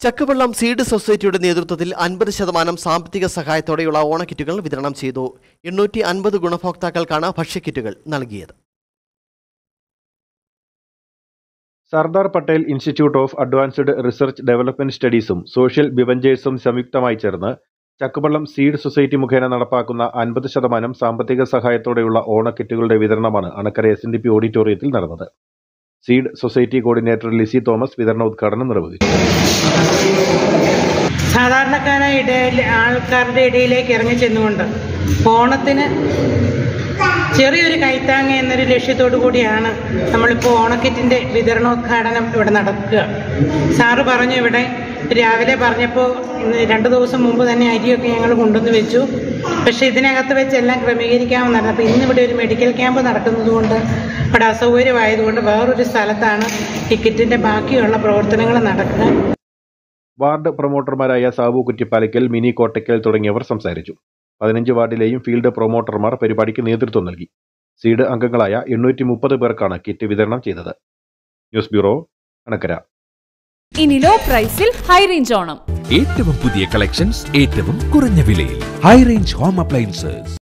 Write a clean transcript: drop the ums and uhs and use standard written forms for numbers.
ചക്കുവെള്ളം seed സൊസൈറ്റിയുടെ നേതൃത്വത്തിൽ 50% സാമ്പത്തിക സഹായത്തോടെയുള്ള ഓണക്കിറ്റുകൾ വിതരണം ചെയ്തു. 850 ഗുണഭോക്താക്കൾക്കാണ് ഭക്ഷ്യക്കിറ്റുകൾ നൽകിയത്. Sardar Patel institute of advanced research development സ്റ്റഡീസും സോഷ്യൽ ബിവഞ്ചേഴ്സും സംയുക്തമായി ചേർന്ന് ചക്കുവെള്ളം സീഡ് സൊസൈറ്റി മുഖേന നടപ്പാക്കുന്ന 50% സാമ്പത്തിക സഹായത്തോടെയുള്ള ഓണക്കിറ്റുകളുടെ വിതരണമാണ് അണക്കര SNDP ഓഡിറ്റോറിയത്തിൽ നടന്നത്. Seed society coordinator Lissy Thomas വിതരണോദ്ഘാടനം നിർവഹിച്ചു. സാധാരണക്കാരായ ആൾക്കാരുടെ ഇടയിലേക്ക് ഇറങ്ങി ചെന്നുകൊണ്ട് ഓണത്തിന് ചെറിയൊരു കൈത്താങ്ങ് എന്നൊരു ലക്ഷ്യത്തോടു കൂടിയാണ് നമ്മളിപ്പോൾ ഓണക്കിറ്റിൻ്റെ വിതരണോദ്ഘാടനം ഇവിടെ നടക്കുക. സാറ് പറഞ്ഞു, ഇവിടെ രാവിലെ പറഞ്ഞപ്പോൾ 2 ദിവസം മുമ്പ് തന്നെ അരിയൊക്കെ ഞങ്ങൾ കൊണ്ടുവന്ന് വെച്ചു. പക്ഷേ ഇതിനകത്ത് വെച്ച് എല്ലാം ക്രമീകരിക്കാമെന്നായിരുന്നു. അപ്പോൾ ഇന്നിവിടെ ഒരു മെഡിക്കൽ ക്യാമ്പ് നടക്കുന്നതുകൊണ്ട് ഇവിടെ അസൗകര്യമായതുകൊണ്ട് വേറൊരു സ്ഥലത്താണ് ഈ കിറ്റിൻ്റെ ബാക്കിയുള്ള പ്രവർത്തനങ്ങൾ നടക്കുക. വാർഡ് പ്രൊമോട്ടർമാരായ സാബു കുറ്റിപ്പാലയ്ക്കൽ, മിനി കോട്ടയ്ക്കൽ തുടങ്ങിയവർ സംസാരിച്ചു. 15 വാർഡിലെയും ഫീൽഡ് പ്രൊമോട്ടർമാർ പരിപാടിക്ക് നേതൃത്വം നൽകി. സീഡ് അംഗങ്ങളായ 830 പേർക്കാണ് കിറ്റ് വിതരണം ചെയ്തത്. News bureau, Anakkara. ഇനി ലോ പ്രൈസിൽ ഹൈ റേഞ്ച് ഓണം. ഏറ്റവും പുതിയ കളക്ഷൻസ് ഏറ്റവും കുറഞ്ഞ വിലയിൽ. High range home appliances.